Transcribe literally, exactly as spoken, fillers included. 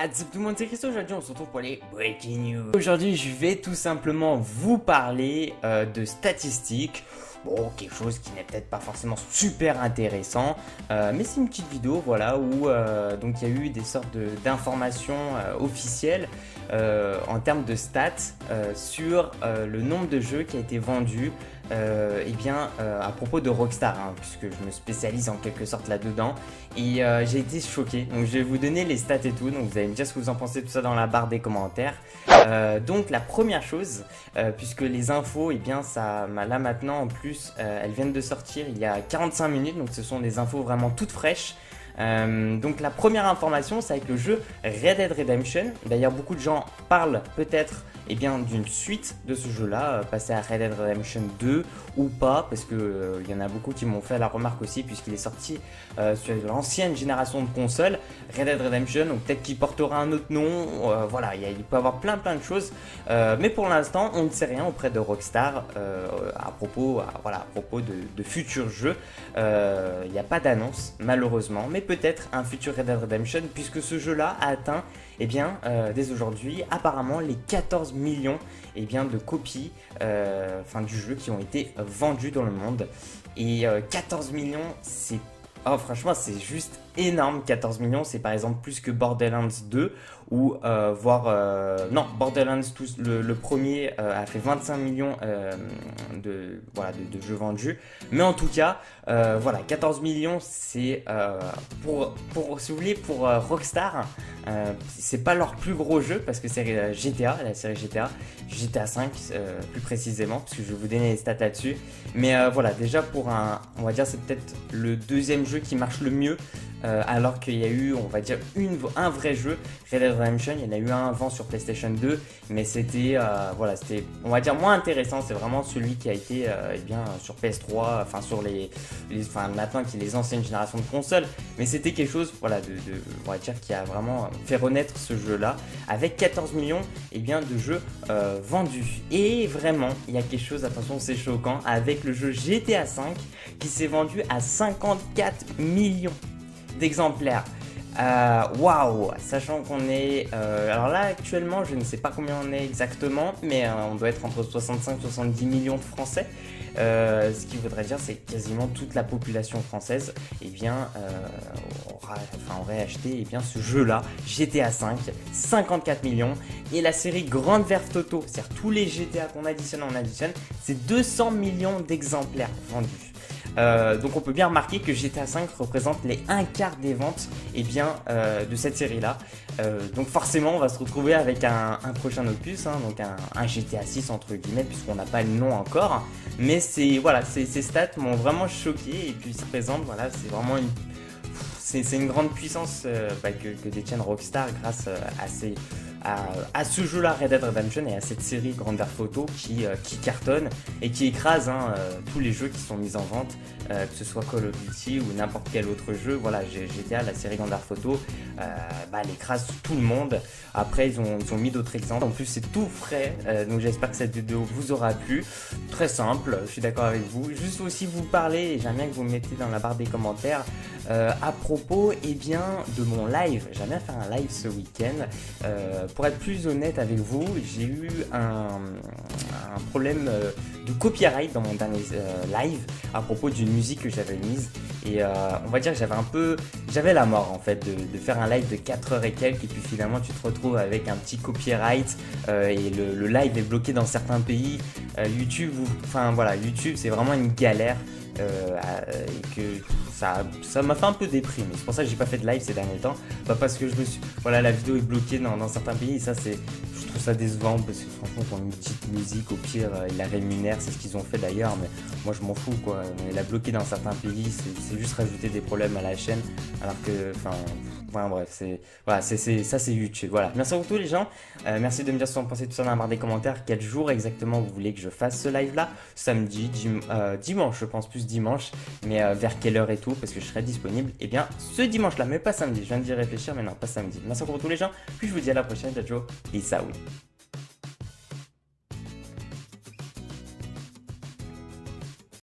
What's up tout le monde, c'est Christo. Aujourd'hui on se retrouve pour les Breaking News. Aujourd'hui je vais tout simplement vous parler euh, de statistiques. Bon, quelque chose qui n'est peut-être pas forcément super intéressant, euh, mais c'est une petite vidéo, voilà, où euh, donc il y a eu des sortes d'informations euh, officielles euh, en termes de stats euh, sur euh, le nombre de jeux qui a été vendu, euh, et bien euh, à propos de Rockstar, hein, puisque je me spécialise en quelque sorte là-dedans, et euh, j'ai été choqué. Donc je vais vous donner les stats et tout, donc vous allez me dire ce que vous en pensez, tout ça dans la barre des commentaires. Euh, donc la première chose, euh, puisque les infos, et eh bien ça, là maintenant en plus, euh, elles viennent de sortir il y a quarante-cinq minutes, donc ce sont des infos vraiment toutes fraîches. Euh, donc la première information, c'est avec le jeu Red Dead Redemption. D'ailleurs beaucoup de gens parlent peut-être eh bien d'une suite de ce jeu là, euh, passer à Red Dead Redemption deux ou pas, parce que euh, il y en a beaucoup qui m'ont fait la remarque aussi, puisqu'il est sorti euh, sur l'ancienne génération de consoles Red Dead Redemption, donc peut-être qu'il portera un autre nom, euh, voilà, il, y a, il peut y avoir plein plein de choses, euh, mais pour l'instant on ne sait rien auprès de Rockstar euh, à propos, à, voilà, à propos de, de futurs jeux. Euh, il n'y a pas d'annonce malheureusement, mais peut-être un futur Red Dead Redemption, puisque ce jeu là a atteint eh bien, euh, dès aujourd'hui apparemment les quatorze millions eh bien, de copies euh, enfin, du jeu qui ont été vendues dans le monde. Et euh, quatorze millions, c'est oh, franchement c'est juste énorme. Quatorze millions, c'est par exemple plus que Borderlands deux, ou euh, voire euh, non, Borderlands tout, le, le premier euh, a fait vingt-cinq millions euh, de, voilà, de, de jeux vendus, mais en tout cas euh, voilà, quatorze millions, c'est euh, pour, pour, si vous voulez, pour euh, Rockstar, euh, c'est pas leur plus gros jeu, parce que c'est G T A, la série G T A, G T A cinq euh, plus précisément, parce que je vais vous donner les stats là-dessus. Mais euh, voilà, déjà pour un, on va dire c'est peut-être le deuxième jeu qui marche le mieux, euh, alors qu'il y a eu, on va dire, une, un vrai jeu, Red Dead Redemption. Il y en a eu un avant sur PlayStation deux, mais c'était, euh, voilà, c'était, on va dire, moins intéressant. C'est vraiment celui qui a été, euh, eh bien, sur P S trois, enfin sur les, les, enfin maintenant qui est les anciennes générations de consoles, mais c'était quelque chose, voilà, de, de, on va dire, qui a vraiment fait renaître ce jeu-là, avec quatorze millions, eh bien, de jeux euh, vendus. Et vraiment, il y a quelque chose, attention, c'est choquant, avec le jeu G T A cinq qui s'est vendu à cinquante-quatre millions d'exemplaires. Waouh, wow. Sachant qu'on est euh, alors là actuellement je ne sais pas combien on est exactement, mais euh, on doit être entre soixante-cinq et soixante-dix millions de Français, euh, ce qui voudrait dire c'est quasiment toute la population française et eh bien euh, aura, enfin, aurait acheté eh bien ce jeu là, G T A cinq, cinquante-quatre millions. Et la série Grand Theft Auto, c'est-à-dire tous les G T A qu'on additionne, on additionne, c'est deux cents millions d'exemplaires vendus. Euh, donc on peut bien remarquer que G T A cinq représente les un quart des ventes eh bien, euh, de cette série là. Euh, donc forcément on va se retrouver avec un, un prochain opus, hein, donc un, un G T A six entre guillemets, puisqu'on n'a pas le nom encore. Mais c'est voilà, ces stats m'ont vraiment choqué, et puis ça présente, voilà, c'est vraiment une, c'est une grande puissance euh, bah, que, que détiennent Rockstar grâce euh, à ces À, à ce jeu là Red Dead Redemption et à cette série Grand Theft Auto qui, euh, qui cartonne et qui écrase hein, euh, tous les jeux qui sont mis en vente, euh, que ce soit Call of Duty ou n'importe quel autre jeu. Voilà, G T A, la série Grand Theft Auto, euh, bah, elle écrase tout le monde. Après ils ont, ils ont mis d'autres exemples, en plus c'est tout frais, euh, donc j'espère que cette vidéo vous aura plu. Très simple, je suis d'accord avec vous. Juste aussi vous parler, et j'aime bien que vous mettez dans la barre des commentaires euh, à propos et eh bien, de mon live. J'aime bien faire un live ce week-end. Euh, Pour être plus honnête avec vous, j'ai eu un, un problème de copyright dans mon dernier euh, live à propos d'une musique que j'avais mise. Et euh, on va dire que j'avais un peu, j'avais la mort en fait de, de faire un live de quatre heures et quelques, et puis finalement tu te retrouves avec un petit copyright euh, et le, le live est bloqué dans certains pays. Euh, YouTube, vous, enfin voilà, YouTube c'est vraiment une galère. Euh, et que ça ça m'a fait un peu déprimer. C'est pour ça que j'ai pas fait de live ces derniers temps, pas parce que je me suis, voilà, la vidéo est bloquée dans, dans certains pays, et ça c'est, je trouve ça décevant, parce que franchement pour une petite musique au pire euh, ils la rémunèrent, c'est ce qu'ils ont fait d'ailleurs, mais moi je m'en fous quoi. Mais la bloquer dans certains pays, c'est juste rajouter des problèmes à la chaîne, alors que enfin Enfin bref, c'est voilà, c'est ça c'est YouTube. Voilà. Merci à vous tous les gens. Euh, merci de me dire ce que vous en pensez, tout ça dans la barre des commentaires. Quel jour exactement vous voulez que je fasse ce live là? Samedi, dim euh, dimanche, je pense plus dimanche, mais euh, vers quelle heure et tout, parce que je serai disponible. Et bien ce dimanche là, mais pas samedi. Je viens d'y réfléchir, mais non, pas samedi. Merci à vous tous les gens. Puis je vous dis à la prochaine. Ciao, ciao. Peace out.